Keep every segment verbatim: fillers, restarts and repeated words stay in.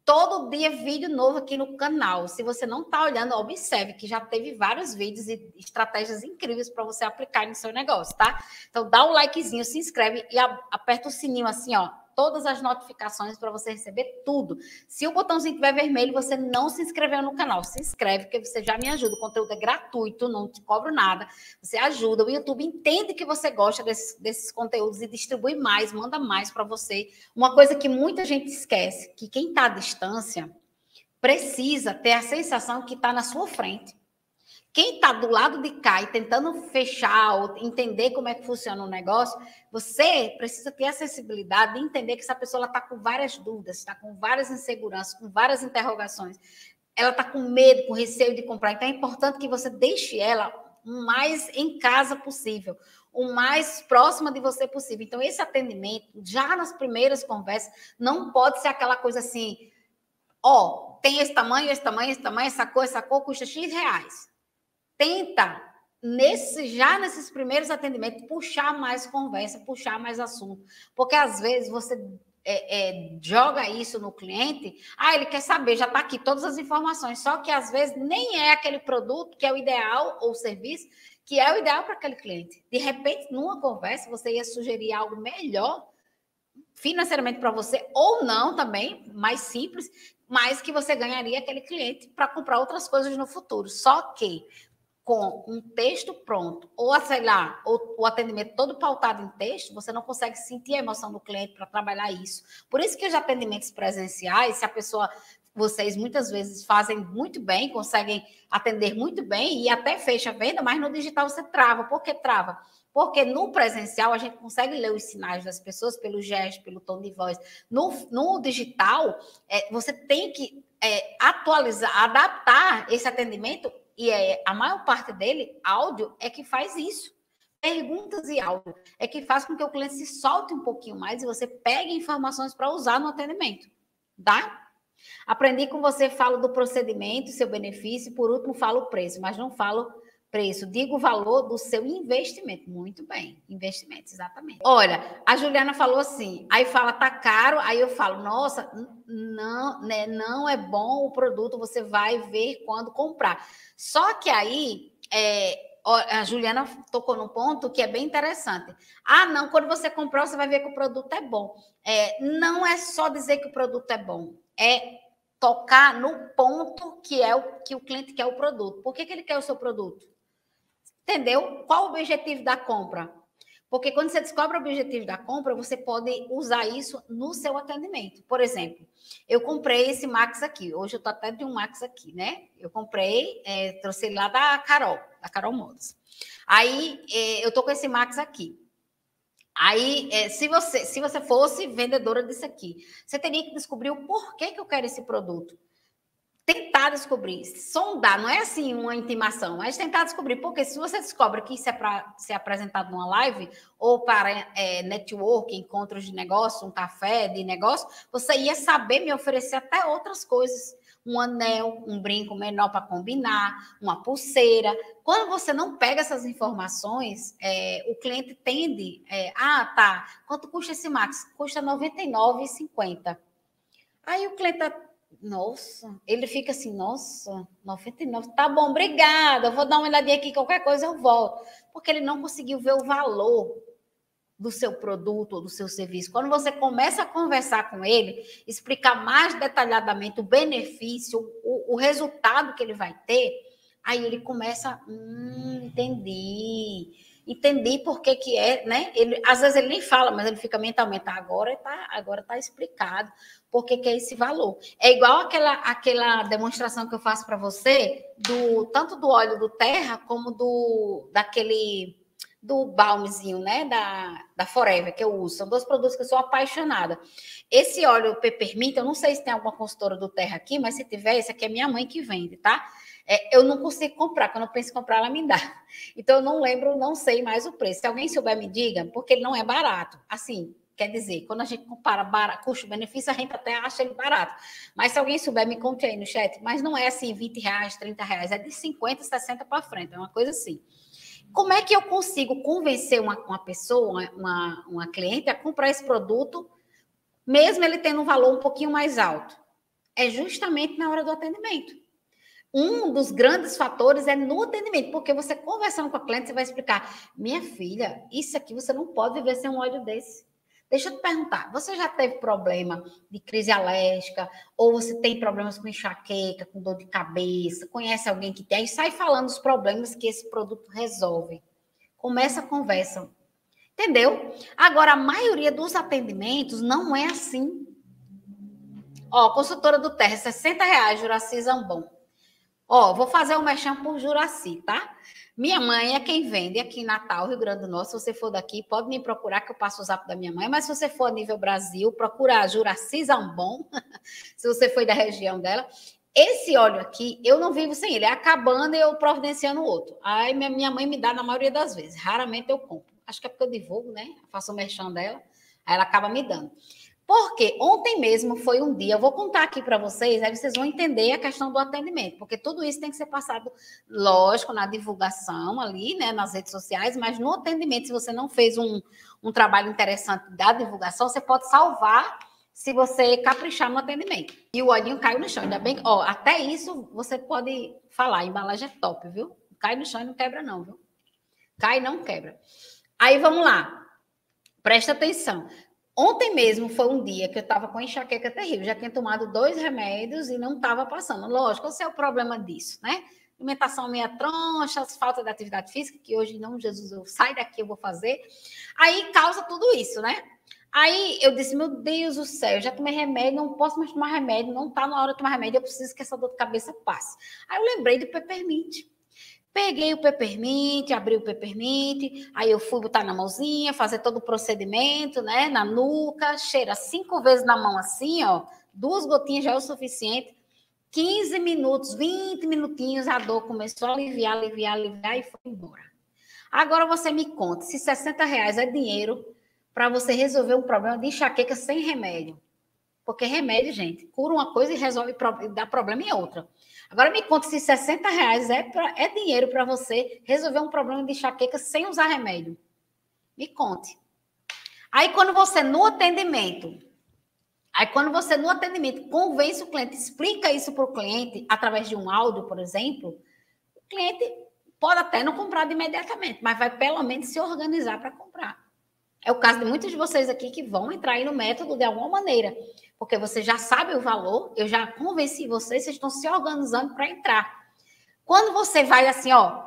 todo dia vídeo novo aqui no canal. Se você não está olhando, observe que já teve vários vídeos e estratégias incríveis para você aplicar no seu negócio, tá? Então, dá um likezinho, se inscreve e aperta o sininho assim, ó. Todas as notificações para você receber tudo. Se o botãozinho estiver vermelho, você não se inscreveu no canal. Se inscreve, porque você já me ajuda. O conteúdo é gratuito, não te cobro nada. Você ajuda. O YouTube entende que você gosta desse, desses conteúdos e distribui mais, manda mais para você. Uma coisa que muita gente esquece, que quem está à distância precisa ter a sensação que está na sua frente. Quem está do lado de cá e tentando fechar ou entender como é que funciona o negócio, você precisa ter a sensibilidade de entender que essa pessoa está com várias dúvidas, está com várias inseguranças, com várias interrogações. Ela está com medo, com receio de comprar. Então, é importante que você deixe ela o mais em casa possível, o mais próxima de você possível. Então, esse atendimento, já nas primeiras conversas, não pode ser aquela coisa assim, ó, oh, tem esse tamanho, esse tamanho, esse tamanho, essa cor, essa cor, custa X reais. Tenta, nesse, já nesses primeiros atendimentos, puxar mais conversa, puxar mais assunto. Porque, às vezes, você é, é, joga isso no cliente, ah, ele quer saber, já está aqui todas as informações, só que, às vezes, nem é aquele produto que é o ideal ou serviço que é o ideal para aquele cliente. De repente, numa conversa, você ia sugerir algo melhor financeiramente para você, ou não também, mais simples, mas que você ganharia aquele cliente para comprar outras coisas no futuro. Só que com um texto pronto, ou, sei lá, ou o atendimento todo pautado em texto, você não consegue sentir a emoção do cliente para trabalhar isso. Por isso que os atendimentos presenciais, se a pessoa, vocês muitas vezes fazem muito bem, conseguem atender muito bem e até fecha a venda, mas no digital você trava. Por que trava? Porque no presencial a gente consegue ler os sinais das pessoas pelo gesto, pelo tom de voz. No, no digital, é, você tem que é, atualizar, adaptar esse atendimento. E é, a maior parte dele, áudio, é que faz isso. Perguntas e áudio é que faz com que o cliente se solte um pouquinho mais e você pegue informações para usar no atendimento, tá? Aprendi com você, falo do procedimento, seu benefício, por último falo o preço, mas não falo preço, digo o valor do seu investimento. Muito bem, investimento, exatamente. Olha, a Juliana falou assim, aí fala, tá caro, aí eu falo, nossa, não, né, não é bom o produto, você vai ver quando comprar. Só que aí, é, a Juliana tocou num ponto que é bem interessante. Ah, não, quando você comprar, você vai ver que o produto é bom. É, não é só dizer que o produto é bom, é tocar no ponto que é o que o cliente quer o produto. Por que, que ele quer o seu produto? Entendeu? Qual o objetivo da compra? Porque quando você descobre o objetivo da compra, você pode usar isso no seu atendimento. Por exemplo, eu comprei esse Max aqui. Hoje eu estou até de um Max aqui, né? Eu comprei, é, trouxe ele lá da Carol, da Carol Modas. Aí, é, eu estou com esse Max aqui. Aí, é, se, você, se você fosse vendedora disso aqui, você teria que descobrir o porquê que eu quero esse produto. Tentar descobrir, sondar, não é assim uma intimação, mas tentar descobrir, porque se você descobre que isso é para ser apresentado numa live ou para é, network, encontros de negócio, um café de negócio, você ia saber me oferecer até outras coisas, um anel, um brinco menor para combinar, uma pulseira. Quando você não pega essas informações, é, o cliente tende, é, ah, tá, quanto custa esse Max? Custa noventa e nove reais e cinquenta centavos. Aí o cliente está, nossa, ele fica assim, nossa, noventa e nove, tá bom, obrigada, eu vou dar uma olhadinha aqui, qualquer coisa eu volto. Porque ele não conseguiu ver o valor do seu produto ou do seu serviço. Quando você começa a conversar com ele, explicar mais detalhadamente o benefício, o, o resultado que ele vai ter, aí ele começa, hum, entendi, entendi por que que é, né? Ele, às vezes ele nem fala, mas ele fica mentalmente, agora está agora tá explicado por que que é esse valor. É igual aquela, aquela demonstração que eu faço para você, do, tanto do óleo do Terra, como do daquele... do balmezinho, né, da, da Forever, que eu uso. São dois produtos que eu sou apaixonada. Esse óleo Peppermint, eu não sei se tem alguma consultora do Terra aqui, mas se tiver, esse aqui é minha mãe que vende, tá? É, eu não consigo comprar, quando eu penso em comprar, ela me dá. Então, eu não lembro, não sei mais o preço. Se alguém souber, me diga, porque ele não é barato. Assim, quer dizer, quando a gente compara custo-benefício, a gente até acha ele barato. Mas se alguém souber, me conte aí no chat. Mas não é assim, vinte reais, trinta reais, é de cinquenta, sessenta para frente, é uma coisa assim. Como é que eu consigo convencer uma, uma pessoa, uma, uma cliente, a comprar esse produto, mesmo ele tendo um valor um pouquinho mais alto? é justamente na hora do atendimento. Um dos grandes fatores é no atendimento, porque você conversando com a cliente, você vai explicar, minha filha, isso aqui você não pode viver sem um óleo desse. Deixa eu te perguntar, você já teve problema de crise alérgica, ou você tem problemas com enxaqueca, com dor de cabeça, conhece alguém que tem, e sai falando os problemas que esse produto resolve. Começa a conversa, entendeu? Agora, a maioria dos atendimentos não é assim. Ó, consultora do Terra, sessenta reais, Juraci Zambon. Ó, vou fazer um merchan por Juraci, tá? Minha mãe é quem vende aqui em Natal, Rio Grande do Norte. Se você for daqui, pode me procurar, que eu passo o zap da minha mãe. Mas se você for a nível Brasil, procura a Juraci Zambon, se você for da região dela. Esse óleo aqui, eu não vivo sem ele. É acabando e eu providenciando outro. Aí minha mãe me dá na maioria das vezes. Raramente eu compro. Acho que é porque eu divulgo, né? Eu faço o merchan dela. Aí ela acaba me dando. Porque ontem mesmo foi um dia, eu vou contar aqui para vocês, aí vocês vão entender a questão do atendimento, porque tudo isso tem que ser passado, lógico, na divulgação ali, né, nas redes sociais, mas no atendimento, se você não fez um, um trabalho interessante da divulgação, você pode salvar se você caprichar no atendimento. E o olhinho caiu no chão, ainda bem, ó, até isso você pode falar, a embalagem é top, viu? Cai no chão e não quebra não, viu? Cai e não quebra. Aí vamos lá, presta atenção. Ontem mesmo foi um dia que eu estava com enxaqueca terrível. Já tinha tomado dois remédios e não estava passando. Lógico, esse é o problema disso, né? Alimentação meia troncha, falta de atividade física, que hoje, não, Jesus, eu saio daqui, eu vou fazer. Aí causa tudo isso, né? Aí eu disse, meu Deus do céu, eu já tomei remédio, não posso mais tomar remédio, não está na hora de tomar remédio, eu preciso que essa dor de cabeça passe. Aí eu lembrei do Peppermint. Peguei o Peppermint, abri o Peppermint, aí eu fui botar na mãozinha, fazer todo o procedimento, né, na nuca, cheira cinco vezes na mão assim, ó, duas gotinhas já é o suficiente, quinze minutos, vinte minutinhos, a dor começou a aliviar, aliviar, aliviar e foi embora. Agora você me conta, se sessenta reais é dinheiro para você resolver um problema de enxaqueca sem remédio. Porque remédio, gente, cura uma coisa e resolve, dá problema em outra. Agora me conta se sessenta reais é, pra, é dinheiro para você resolver um problema de enxaqueca sem usar remédio. Me conte. Aí quando você no atendimento, aí quando você no atendimento convence o cliente, explica isso para o cliente através de um áudio, por exemplo, o cliente pode até não comprar de imediatamente, mas vai pelo menos se organizar para comprar. É o caso de muitos de vocês aqui que vão entrar aí no método de alguma maneira, porque você já sabe o valor, eu já convenci vocês, vocês estão se organizando para entrar. Quando você vai assim, ó,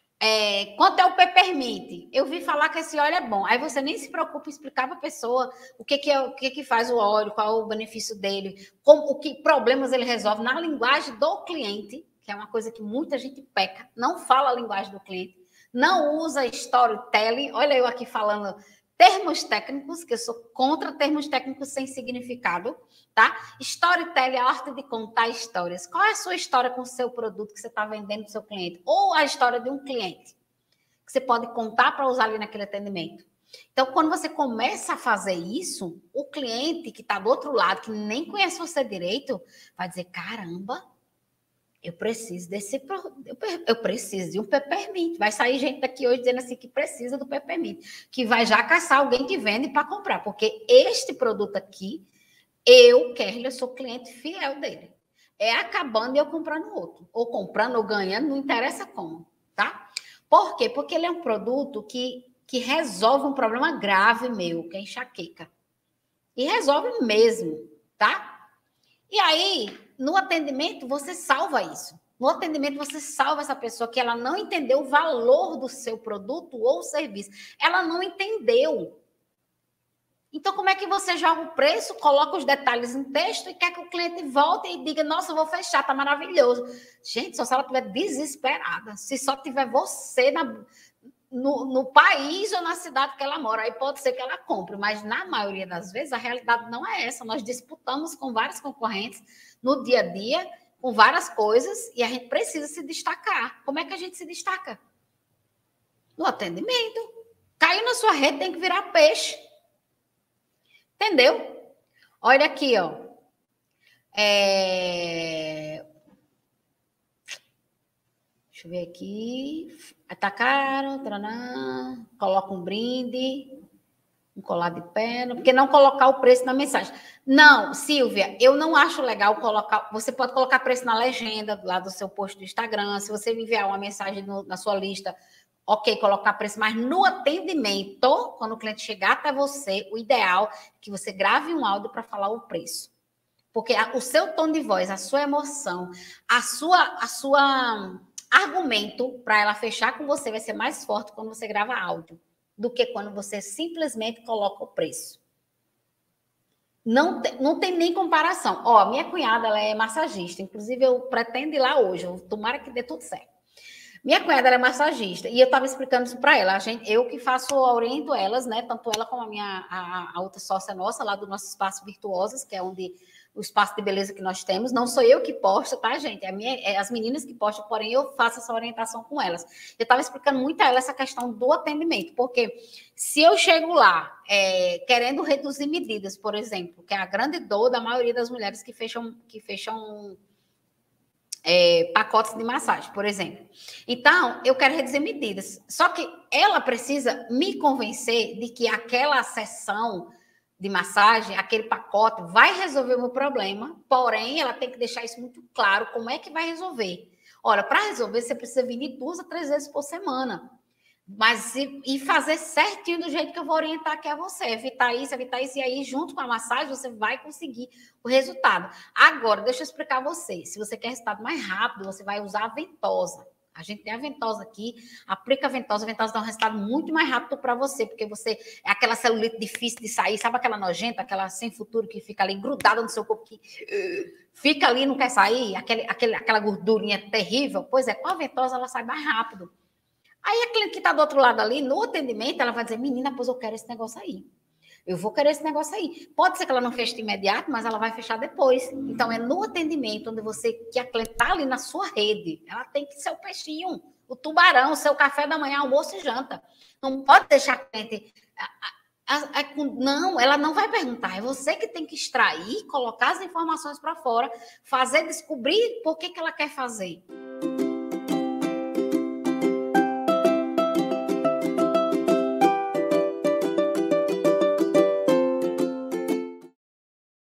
é, quanto é o Peppermint? Eu vi falar que esse óleo é bom. Aí você nem se preocupa em explicar para a pessoa o que, que, é, o que, que faz o óleo, qual é o benefício dele, como, o que problemas ele resolve na linguagem do cliente, que é uma coisa que muita gente peca, não fala a linguagem do cliente, não usa storytelling. Olha eu aqui falando termos técnicos, que eu sou contra termos técnicos sem significado, tá? Storytelling é a arte de contar histórias. Qual é a sua história com o seu produto que você está vendendo para o seu cliente? Ou a história de um cliente que você pode contar para usar ali naquele atendimento. Então, quando você começa a fazer isso, o cliente que está do outro lado, que nem conhece você direito, vai dizer, caramba, eu preciso desse eu preciso de um Peppermint. Vai sair gente daqui hoje dizendo assim que precisa do Peppermint, que vai já caçar alguém que vende para comprar, porque este produto aqui, eu quero, eu sou cliente fiel dele. É acabando e eu comprando outro, ou comprando ou ganhando, não interessa como, tá? Por quê? Porque ele é um produto que, que resolve um problema grave meu, que é enxaqueca. E resolve mesmo, tá? E aí, no atendimento, você salva isso. No atendimento, você salva essa pessoa que ela não entendeu o valor do seu produto ou serviço. Ela não entendeu. Então, como é que você joga o preço, coloca os detalhes em texto e quer que o cliente volte e diga, nossa, eu vou fechar, tá maravilhoso. Gente, só se ela estiver desesperada. Se só tiver você na... No, no país ou na cidade que ela mora, aí pode ser que ela compre, mas na maioria das vezes a realidade não é essa. Nós disputamos com vários concorrentes no dia a dia, com várias coisas, e a gente precisa se destacar. Como é que a gente se destaca? No atendimento. Caiu na sua rede, tem que virar peixe. Entendeu? Olha aqui, ó. É... Deixa eu ver aqui. Atacaram, taraná, coloca um brinde. Um colar de perna, porque não colocar o preço na mensagem. Não, Silvia, eu não acho legal colocar. Você pode colocar preço na legenda lá do seu post do Instagram. Se você me enviar uma mensagem no, na sua lista, ok, colocar preço, mas no atendimento, quando o cliente chegar até você, o ideal é que você grave um áudio para falar o preço. Porque a, o seu tom de voz, a sua emoção, a sua, a sua argumento para ela fechar com você vai ser mais forte quando você grava áudio do que quando você simplesmente coloca o preço. Não tem, não tem nem comparação. Ó, minha cunhada, ela é massagista, inclusive eu pretendo ir lá hoje, eu, tomara que dê tudo certo. Minha cunhada, ela é massagista, e eu estava explicando isso para ela, a gente, eu que faço, oriento elas, né, tanto ela como a minha, a, a outra sócia nossa, lá do nosso espaço Virtuosas, que é onde o espaço de beleza que nós temos, não sou eu que posto, tá, gente? É, minha, é as meninas que postam, porém eu faço essa orientação com elas. Eu estava explicando muito a ela essa questão do atendimento, porque se eu chego lá é, querendo reduzir medidas, por exemplo, que é a grande dor da maioria das mulheres que fecham, que fecham é, pacotes de massagem, por exemplo. Então, eu quero reduzir medidas. Só que ela precisa me convencer de que aquela sessão de massagem, aquele pacote vai resolver o meu problema, porém, ela tem que deixar isso muito claro, como é que vai resolver. Olha, para resolver, você precisa vir de duas a três vezes por semana, mas e, e fazer certinho do jeito que eu vou orientar aqui a você, evitar isso, evitar isso, e aí, junto com a massagem, você vai conseguir o resultado. Agora, deixa eu explicar a você, se você quer resultado mais rápido, você vai usar a ventosa. A gente tem a ventosa aqui, aplica a ventosa, a ventosa dá um resultado muito mais rápido para você, porque você é aquela celulite difícil de sair, sabe aquela nojenta, aquela sem futuro que fica ali grudada no seu corpo, que uh, fica ali e não quer sair, aquele, aquele, aquela gordurinha terrível? Pois é, com a ventosa ela sai mais rápido. Aí a cliente que está do outro lado ali, no atendimento, ela vai dizer, menina, pois eu quero esse negócio aí. Eu vou querer esse negócio aí. Pode ser que ela não feche de imediato, mas ela vai fechar depois. Então, é no atendimento onde você, que a cliente está ali na sua rede. Ela tem que ser o peixinho, o tubarão, o seu café da manhã, almoço e janta. Não pode deixar a cliente... A, a, a, não, ela não vai perguntar. É você que tem que extrair, colocar as informações para fora, fazer, descobrir por que, que ela quer fazer.